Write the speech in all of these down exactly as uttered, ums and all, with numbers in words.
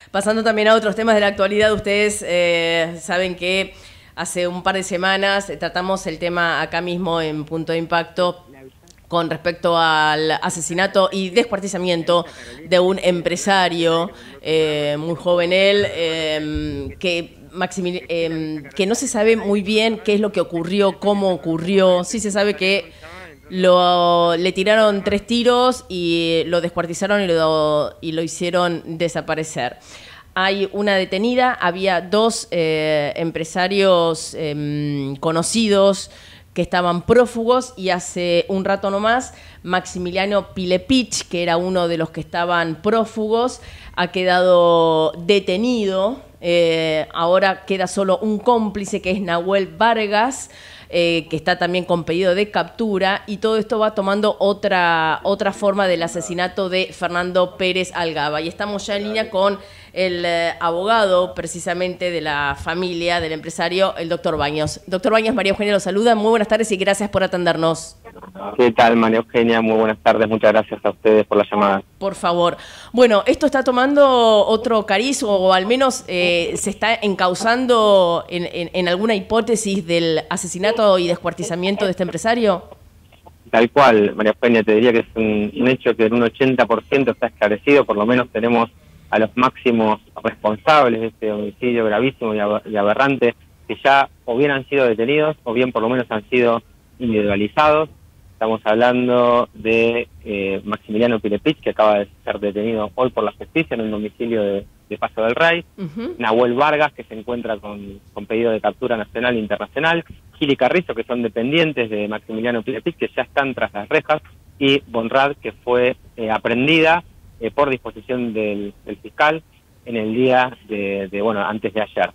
Pasando también a otros temas de la actualidad, ustedes eh, saben que hace un par de semanas tratamos el tema acá mismo en Punto de Impacto con respecto al asesinato y descuartizamiento de un empresario, eh, muy joven él, eh, que, Maximil eh, que no se sabe muy bien qué es lo que ocurrió, cómo ocurrió. Sí se sabe que lo, le tiraron tres tiros y lo descuartizaron y lo, y lo hicieron desaparecer. Hay una detenida, había dos eh, empresarios eh, conocidos que estaban prófugos y hace un rato nomás Maximiliano Pilepich, que era uno de los que estaban prófugos, ha quedado detenido. Eh, ahora queda solo un cómplice que es Nahuel Vargas, eh, que está también con pedido de captura, y todo esto va tomando otra, otra forma del asesinato de Fernando Pérez Algaba. Y estamos ya en línea con el eh, abogado precisamente de la familia del empresario, el doctor Baños. Doctor Baños, María Eugenia lo saluda. Muy buenas tardes y gracias por atendernos. ¿Qué tal, María Eugenia? Muy buenas tardes. Muchas gracias a ustedes por la llamada. Por favor. Bueno, esto está tomando otro cariz, o al menos eh, se está encauzando en, en, en alguna hipótesis del asesinato y descuartizamiento de este empresario. Tal cual, María Eugenia, te diría que es un, un hecho que en un ochenta por ciento está esclarecido. Por lo menos tenemos a los máximos responsables de este homicidio gravísimo y, ab y aberrante, que ya o bien han sido detenidos o bien por lo menos han sido individualizados. Estamos hablando de eh, Maximiliano Pilepich, que acaba de ser detenido hoy por la justicia en un domicilio de, de Paso del Rey. Uh-huh. Nahuel Vargas, que se encuentra con, con pedido de captura nacional e internacional. Gili Carrizo, que son dependientes de Maximiliano Pilepich, que ya están tras las rejas. Y Bonrad, que fue eh, aprendida eh, por disposición del, del fiscal en el día de, de, bueno, antes de ayer.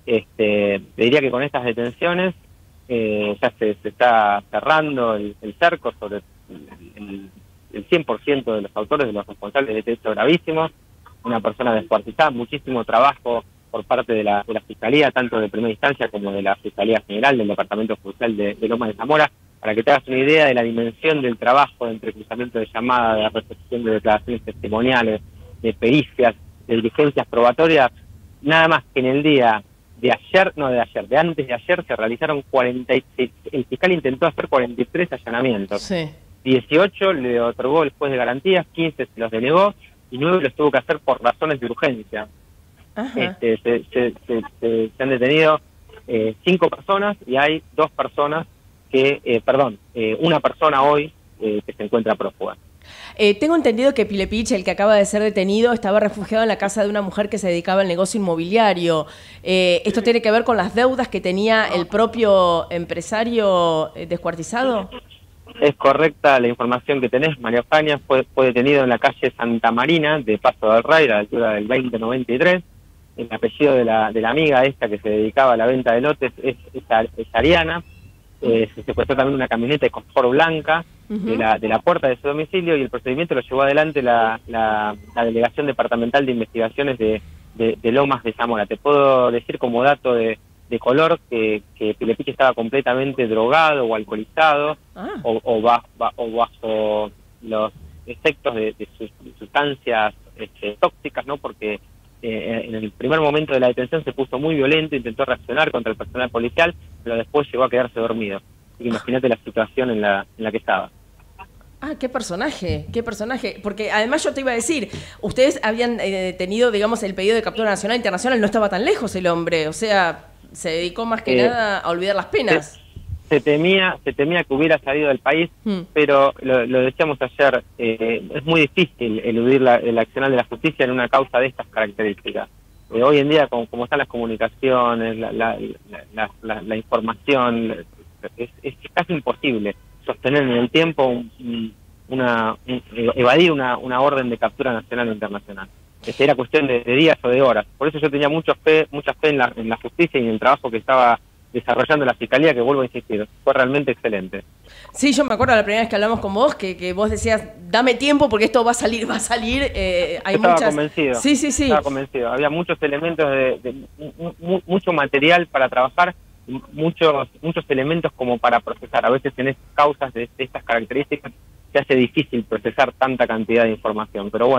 Este, te diría que con estas detenciones Eh, ya se, se está cerrando el, el cerco sobre el, el, el cien por ciento de los autores, de los responsables de este hecho gravísimo. Una persona descuartizada, muchísimo trabajo por parte de la, de la Fiscalía, tanto de primera instancia como de la Fiscalía General del Departamento Judicial de, de Lomas de Zamora, para que te hagas una idea de la dimensión del trabajo de entrecruzamiento de llamadas, de recepción de declaraciones testimoniales, de pericias, de diligencias probatorias. Nada más que en el día de ayer, no de ayer, de antes de ayer se realizaron cuarenta y seis, el fiscal intentó hacer cuarenta y tres allanamientos. Sí. dieciocho le otorgó el juez de garantías, quince se los denegó y nueve los tuvo que hacer por razones de urgencia. Este, se, se, se, se, se han detenido eh, cinco personas y hay dos personas que, eh, perdón, eh, una persona hoy eh, que se encuentra prófuga. Eh, tengo entendido que Pilepich, el que acaba de ser detenido, estaba refugiado en la casa de una mujer que se dedicaba al negocio inmobiliario. Eh, ¿Esto tiene que ver con las deudas que tenía el propio empresario eh, descuartizado? Es correcta la información que tenés, María Eugenia. Fue, fue detenido en la calle Santa Marina, de Paso del Rey, a la altura del veinte noventa y tres. El apellido de la, de la amiga esta que se dedicaba a la venta de lotes es, es, es Ariana. Eh, se secuestró también una camioneta de confort blanca uh-huh. de, la, de la puerta de su domicilio, y el procedimiento lo llevó adelante la, la, la Delegación Departamental de Investigaciones de, de, de Lomas de Zamora. Te puedo decir como dato de, de color que, que Pilepich estaba completamente drogado o alcoholizado ah. o, o, bajo, o bajo los efectos de, de, sus, de sustancias este, tóxicas, ¿no? Porque Eh, en el primer momento de la detención se puso muy violento, intentó reaccionar contra el personal policial, pero después llegó a quedarse dormido. Así que imagínate la situación en la, en la que estaba. Ah, qué personaje, qué personaje. Porque además yo te iba a decir, ustedes habían eh, tenido, digamos, el pedido de captura nacional e internacional, no estaba tan lejos el hombre, o sea, se dedicó más que eh, nada a olvidar las penas. Se, se temía se temía que hubiera salido del país, hmm. pero lo, lo decíamos ayer, eh, es muy difícil eludir la, el accionar de la justicia en una causa de estas características. Eh, hoy en día, como, como están las comunicaciones, la, la, la, la, la información, es, es casi imposible sostener en el tiempo un, una, un, evadir una, una orden de captura nacional o internacional. Este, era cuestión de, de días o de horas. Por eso yo tenía mucha fe, mucha fe en la, en la justicia y en el trabajo que estaba desarrollando la Fiscalía, que vuelvo a insistir, fue realmente excelente. Sí, yo me acuerdo la primera vez que hablamos con vos, que, que vos decías, dame tiempo porque esto va a salir, va a salir. Eh, hay estaba muchas... convencido. Sí, sí, sí. Estaba convencido. Había muchos elementos, de, de, de mucho material para trabajar, muchos muchos elementos como para procesar. A veces tenés causas de, de estas características, se hace difícil procesar tanta cantidad de información. Pero bueno,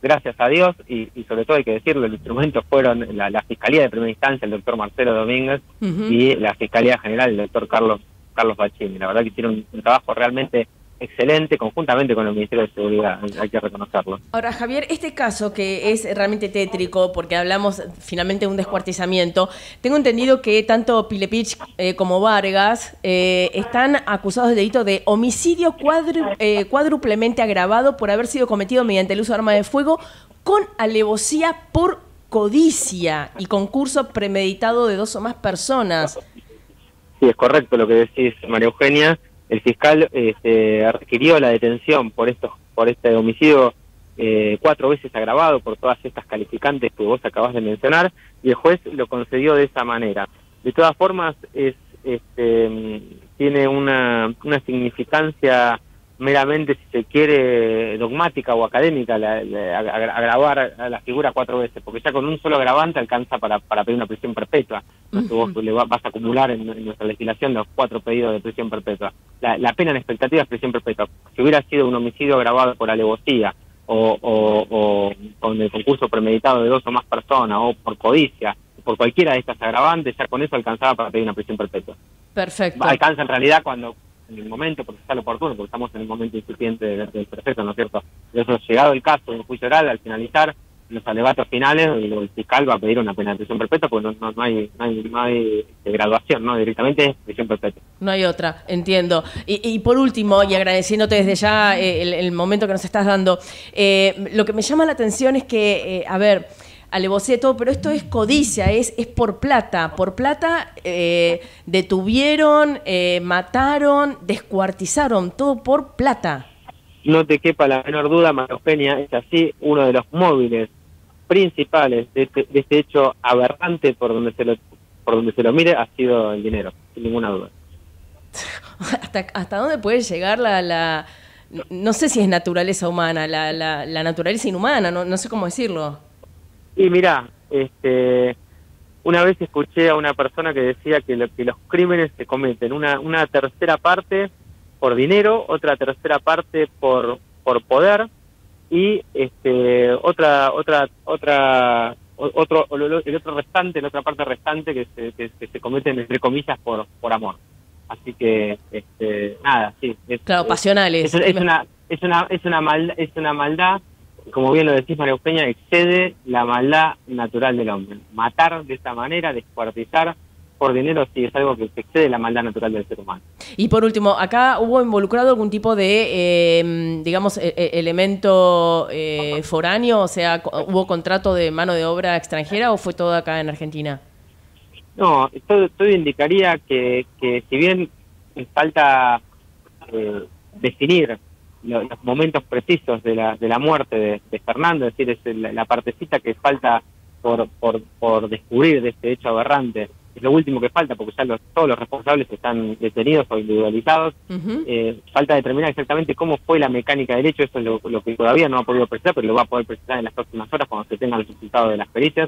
gracias a Dios, y, y sobre todo hay que decirlo, los instrumentos fueron la, la Fiscalía de Primera Instancia, el doctor Marcelo Domínguez, uh-huh. y la Fiscalía General, el doctor Carlos Carlos Bachini. La verdad que hicieron un, un trabajo realmente excelente, conjuntamente con el Ministerio de Seguridad, hay que reconocerlo. Ahora, Javier, este caso que es realmente tétrico, porque hablamos finalmente de un descuartizamiento, tengo entendido que tanto Pilepich eh, como Vargas eh, están acusados del delito de homicidio cuadru, eh, cuádruplemente agravado por haber sido cometido mediante el uso de arma de fuego con alevosía por codicia y concurso premeditado de dos o más personas. Sí, es correcto lo que decís, María Eugenia. El fiscal este, requirió la detención por estos, por este homicidio eh, cuatro veces agravado por todas estas calificantes que vos acabás de mencionar, y el juez lo concedió de esa manera. De todas formas, es, este, tiene una, una significancia meramente, si se quiere, dogmática o académica, la, la, agravar a la figura cuatro veces, porque ya con un solo agravante alcanza para, para pedir una prisión perpetua. Entonces vos le vas a acumular en, en nuestra legislación los cuatro pedidos de prisión perpetua. La, la pena en expectativa es prisión perpetua. Si hubiera sido un homicidio agravado por alevosía o, o, o con el concurso premeditado de dos o más personas, o por codicia, por cualquiera de estas agravantes, ya con eso alcanzaba para pedir una prisión perpetua. Perfecto. Alcanza en realidad cuando, en el momento procesal oportuno, porque estamos en el momento incipiente del, del proceso, ¿no es cierto? Eso, llegado el caso en juicio oral, al finalizar los alegatos finales, el, el fiscal va a pedir una pena de prisión perpetua, porque no, no, no hay, no hay, no hay graduación, ¿no? Directamente es prisión perpetua. No hay otra, entiendo. Y, y por último, y agradeciéndote desde ya eh, el, el momento que nos estás dando, eh, lo que me llama la atención es que, eh, a ver, alevosía y todo, pero esto es codicia, es, es por plata. Por plata eh, detuvieron, eh, mataron, descuartizaron, todo por plata. No te quepa la menor duda, María Eugenia, es así, uno de los móviles principales de este, de este hecho aberrante por donde se lo por donde se lo mire ha sido el dinero, sin ninguna duda. ¿Hasta, hasta dónde puede llegar la, la no sé si es naturaleza humana, la, la, la naturaleza inhumana, no, no sé cómo decirlo? Y mirá, este, una vez escuché a una persona que decía que, lo, que los crímenes se cometen una, una tercera parte por dinero, otra tercera parte por por poder, y este otra otra otra otro el otro restante, la otra parte restante que se, que, que se cometen entre comillas por por amor. Así que este nada, sí, es, claro, pasionales. Es, es, es una es una es una maldad, es una maldad, como bien lo decís, María Eugenia, excede la maldad natural del hombre. Matar de esta manera, descuartizar por dinero, sí, es algo que excede la maldad natural del ser humano. Y por último, ¿acá hubo involucrado algún tipo de, eh, digamos, e e elemento eh, foráneo? O sea, ¿hubo contrato de mano de obra extranjera o fue todo acá en Argentina? No, todo, todo indicaría que, que si bien falta eh, definir lo, los momentos precisos de la, de la muerte de, de Fernando, es decir, es la, la partecita que falta por, por, por descubrir de este hecho aberrante, es lo último que falta, porque ya los, todos los responsables están detenidos o individualizados. Uh-huh. eh, falta determinar exactamente cómo fue la mecánica del hecho, eso es lo, lo que todavía no ha podido precisar, pero lo va a poder precisar en las próximas horas cuando se tengan los resultados de las pericias.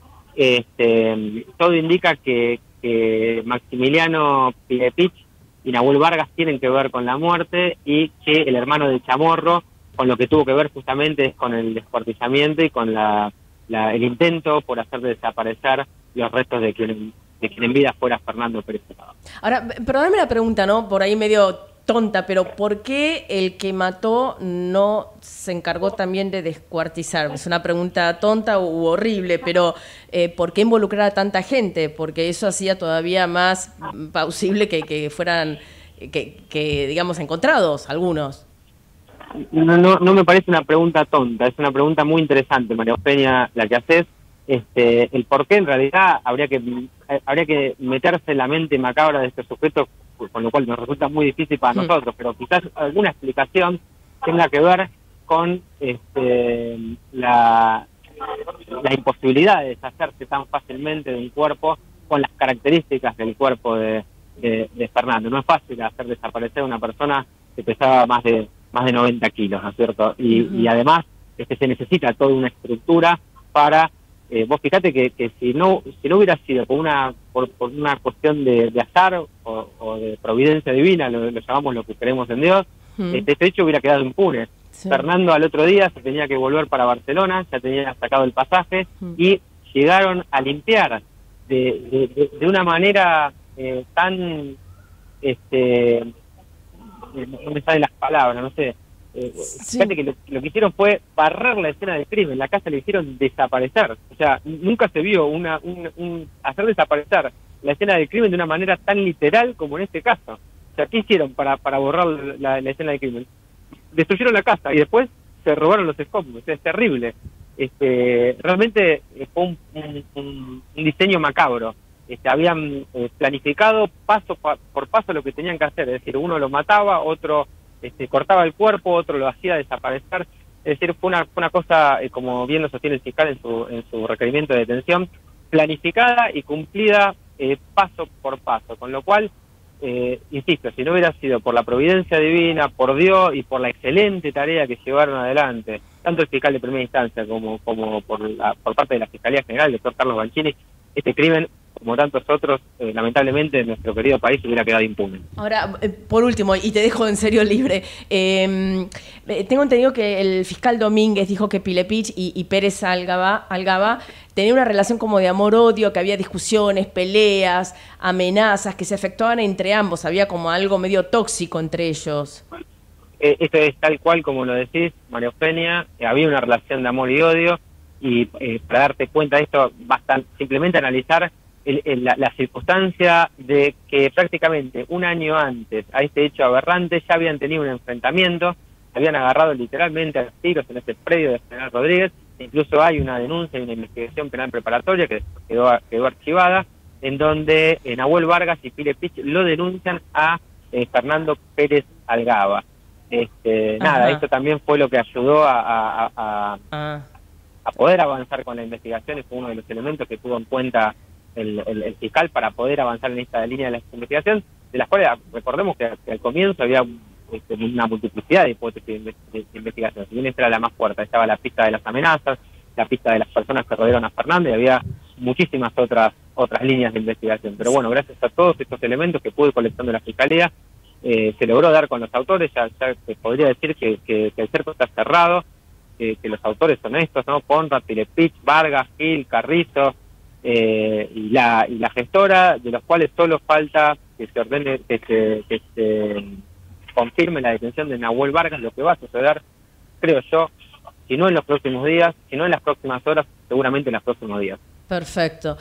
Este, todo indica que, que Maximiliano Pilepich y Nahuel Vargas tienen que ver con la muerte, y que el hermano de Chamorro, con lo que tuvo que ver justamente es con el descuartizamiento y con la, la, el intento por hacer desaparecer los restos de quien, de quien en vida fuera Fernando Pérez Prado. Ahora, perdóname la pregunta, ¿no? Por ahí medio tonta, pero ¿por qué el que mató no se encargó también de descuartizar? Es una pregunta tonta u horrible, pero eh, ¿por qué involucrar a tanta gente? Porque eso hacía todavía más plausible que, que fueran, que, que digamos, encontrados algunos. No, no, no me parece una pregunta tonta, es una pregunta muy interesante, María Eugenia, la que haces. Este, el por qué en realidad habría que habría que meterse en la mente macabra de este sujeto, con lo cual nos resulta muy difícil para mm. nosotros, pero quizás alguna explicación tenga que ver con este, la, la imposibilidad de deshacerse tan fácilmente de un cuerpo con las características del cuerpo de, de, de Fernando. No es fácil hacer desaparecer a una persona que pesaba más de más de noventa kilos, ¿no es cierto? Y, mm. y además este, se necesita toda una estructura para... Eh, vos fíjate que, que si no si no hubiera sido por una por, por una cuestión de, de azar o, o de providencia divina, lo, lo llamamos lo que creemos en Dios, mm. este, este hecho hubiera quedado impune. Sí. Fernando al otro día se tenía que volver para Barcelona, ya tenía sacado el pasaje, mm. y llegaron a limpiar de, de, de una manera eh, tan, este, no me salen las palabras, no sé, eh, sí. Fíjate que lo, lo que hicieron fue barrer la escena del crimen, la casa le hicieron desaparecer, o sea, nunca se vio una, un, un, hacer desaparecer la escena del crimen de una manera tan literal como en este caso. O sea, ¿qué hicieron para, para borrar la, la escena del crimen? Destruyeron la casa y después se robaron los escombros. O sea, es terrible. Este, realmente fue un, un, un diseño macabro. Este, habían eh, planificado paso pa, por paso lo que tenían que hacer. Es decir, uno lo mataba, otro este, cortaba el cuerpo, otro lo hacía desaparecer. Es decir, fue una, fue una cosa, eh, como bien lo sostiene el fiscal en su, en su requerimiento de detención, planificada y cumplida eh, paso por paso. Con lo cual, Eh, insisto, si no hubiera sido por la providencia divina, por Dios y por la excelente tarea que llevaron adelante, tanto el fiscal de primera instancia como, como por, la, por parte de la Fiscalía General, el doctor Carlos Banchini, este crimen, como tantos otros, eh, lamentablemente en nuestro querido país hubiera quedado impune. Ahora, eh, por último, y te dejo en serio libre, eh, tengo entendido que el fiscal Domínguez dijo que Pilepich y, y Pérez Algaba, Algaba tenían una relación como de amor-odio, que había discusiones, peleas, amenazas, que se efectuaban entre ambos, había como algo medio tóxico entre ellos. Eh, esto es tal cual como lo decís, María Eugenia, eh, había una relación de amor y odio, y eh, para darte cuenta de esto, basta simplemente analizar El, el, la, la circunstancia de que prácticamente un año antes a este hecho aberrante ya habían tenido un enfrentamiento, habían agarrado literalmente a los tiros en ese predio de General Rodríguez, incluso hay una denuncia y una investigación penal preparatoria que quedó, quedó archivada, en donde eh, Nahuel Vargas y Pilepich lo denuncian a eh, Fernando Pérez Algaba. Este, nada, esto también fue lo que ayudó a, a, a, a, a poder avanzar con la investigación, y fue uno de los elementos que tuvo en cuenta El, el, el fiscal para poder avanzar en esta línea de la investigación, de las cuales recordemos que, que al comienzo había este, una multiplicidad de hipótesis de, de, de investigación. Si bien esta era la más fuerte, estaba la pista de las amenazas, la pista de las personas que rodearon a Fernando, y había muchísimas otras otras líneas de investigación. Pero bueno, gracias a todos estos elementos que pude colectando la Fiscalía, eh, se logró dar con los autores. Ya, ya se podría decir que, que, que el cerco está cerrado, que, que los autores son estos, ¿no? Conrad, Pilepich, Vargas, Gil, Carrizo, Eh, y la y la gestora, de los cuales solo falta que se ordene, que se, que se confirme la detención de Nahuel Vargas, lo que va a suceder, creo yo, si no en los próximos días, si no en las próximas horas, seguramente en los próximos días. Perfecto.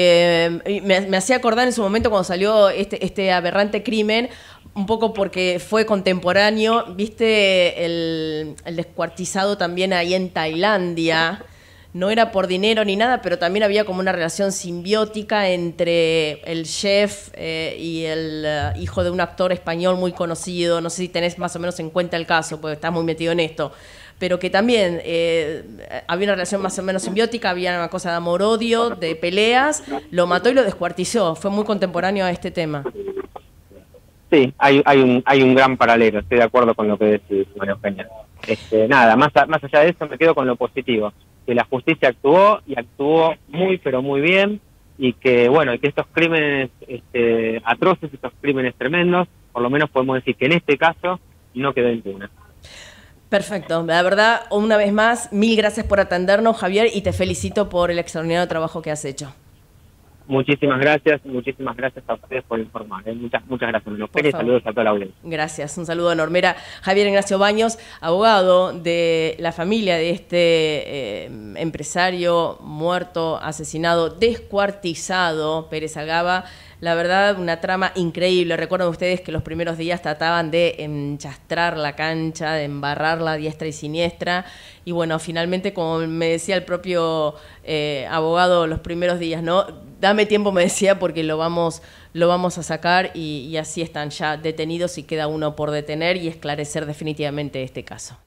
Eh, me, me hacía acordar en su momento cuando salió este, este aberrante crimen, un poco porque fue contemporáneo, viste el, el descuartizado también ahí en Tailandia. No era por dinero ni nada, pero también había como una relación simbiótica entre el chef eh, y el uh, hijo de un actor español muy conocido. No sé si tenés más o menos en cuenta el caso, porque estás muy metido en esto. Pero que también eh, había una relación más o menos simbiótica, había una cosa de amor-odio, de peleas. Lo mató y lo descuartizó. Fue muy contemporáneo a este tema. Sí, hay, hay, un, hay un gran paralelo. Estoy de acuerdo con lo que decís, María Eugenia. Este, nada, más, a, más allá de eso me quedo con lo positivo, que la justicia actuó y actuó muy pero muy bien, y que bueno, que estos crímenes este, atroces, estos crímenes tremendos, por lo menos podemos decir que en este caso no quedó impune. Perfecto, la verdad, una vez más, mil gracias por atendernos, Javier, y te felicito por el extraordinario trabajo que has hecho. Muchísimas gracias, muchísimas gracias a ustedes por informar. ¿eh? Muchas, muchas gracias, y saludos a toda la audiencia. Gracias, un saludo enorme. Era Javier Ignacio Baños, abogado de la familia de este eh, empresario muerto, asesinado, descuartizado, Pérez Algaba. La verdad, una trama increíble. Recuerden ustedes que los primeros días trataban de enchastrar la cancha, de embarrarla a diestra y siniestra. Y bueno, finalmente, como me decía el propio eh, abogado los primeros días, ¿no? Dame tiempo, me decía, porque lo vamos, lo vamos a sacar, y, y así están ya detenidos y queda uno por detener y esclarecer definitivamente este caso.